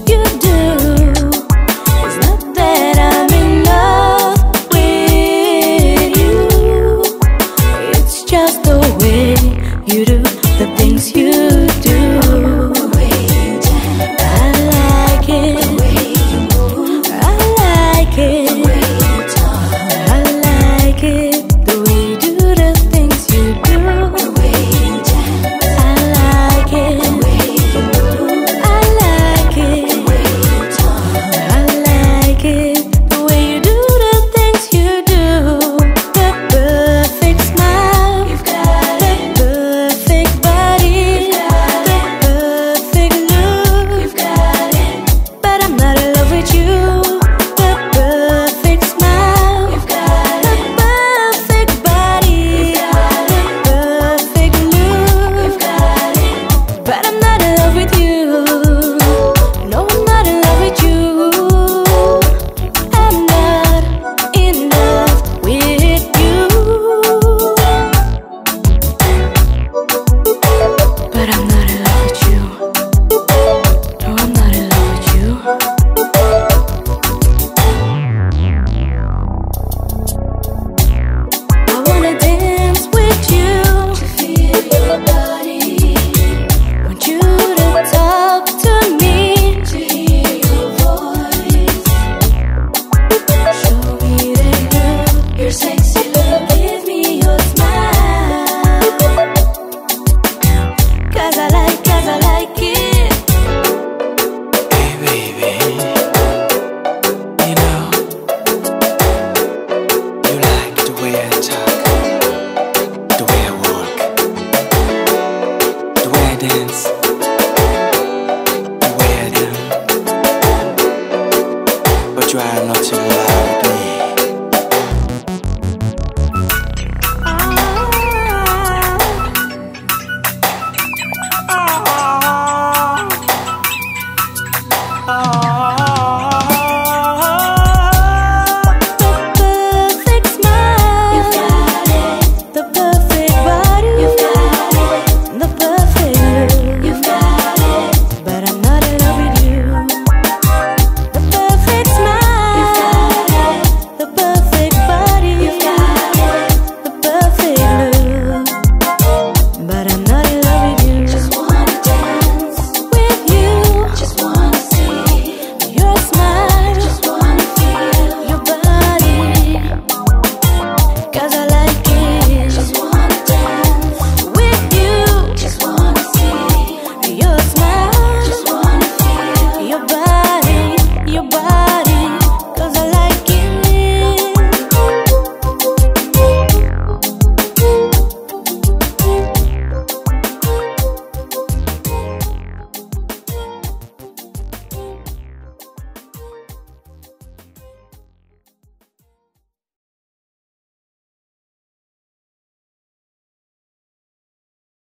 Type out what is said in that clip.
you do. It's not that I'm in love with you, it's just the way you do the things you do. The way you dance, I like it. The way you move, I like it. The way you talk, I like it. The way you do the things you do. The way you dance, I like it. The way you move, I like it. The way you talk, I like it. The way you do the things you do. The perfect smile, you've got the perfect body, you've got the perfect look, you've got it. But I'm not in love with you. The perfect smile, you've got the perfect body, you've got the perfect look, you've got it. But I'm not in love with you. No, I'm not in love with you. I'm not in love with you. But I'm not in love with you. No, I'm not in love with you. I wanna dance with you, to feel your body. Want you to talk to me, to hear your voice. Show me that girl, your sexy love. Give me your smile. 'Cause I like it. Hey baby, you know, you like the way I talk, the way I walk, the way I dance, the way I do. But you are not in love with me. Oh,